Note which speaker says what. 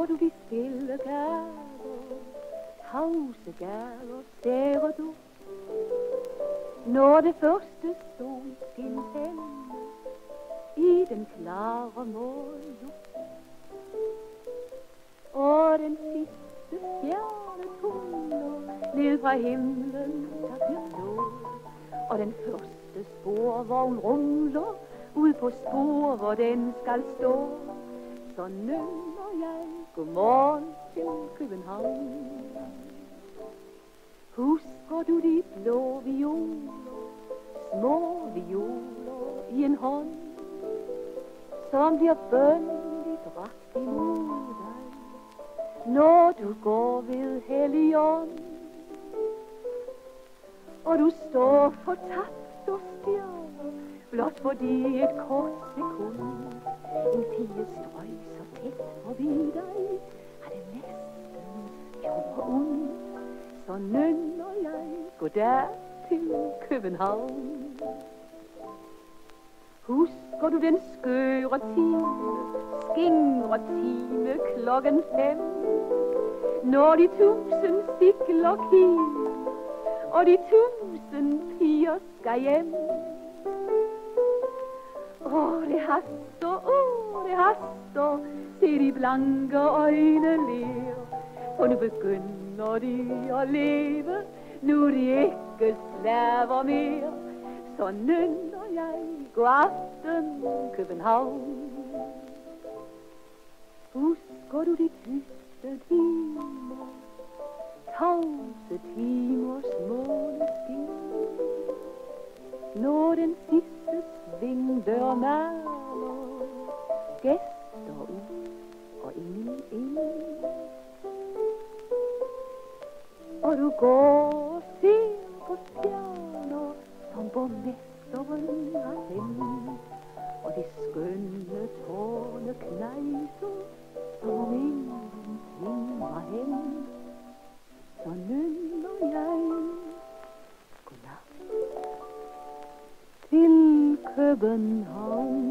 Speaker 1: går du de stille gader, tavse gader, ser du, når det første solskin tænder i den klare måneluft, og den sidste stjerne tunder ned fra himlen, der bliver blå, og den første sporvogn rumler ud på spor, hvor den skal stå. Så nynner jeg godmorgen til København. Husker du de blå violer, små violer i en hånd, som bliver bønligt bragt imod dig, når du går ved Helligånd, og du står fortabt og stjerner, blot fordi et kort sekund en pige strøg så tæt forbi dig, har det næsten gjort mig ondt. Så nynner jeg goddag til København. Husker du den skøre time, skingre time, 5:00, når de 1000 stikler kiler, og de 1000 piger skal hjem? Det haster, det haster, se de blanke øjne ler, for nu begynder de at leve, nu de ikke slaver mere. Så nynner jeg god aften København. Husker du de tyste timer, tavse timers måneskin, når den sidste svingdør maler gæster ud og ind, og du går og ser på stjerner, som borgmesteren har hængt, og de skønne tårne knejser, som om ingenting var hængt. Så nynner jeg godnat til København.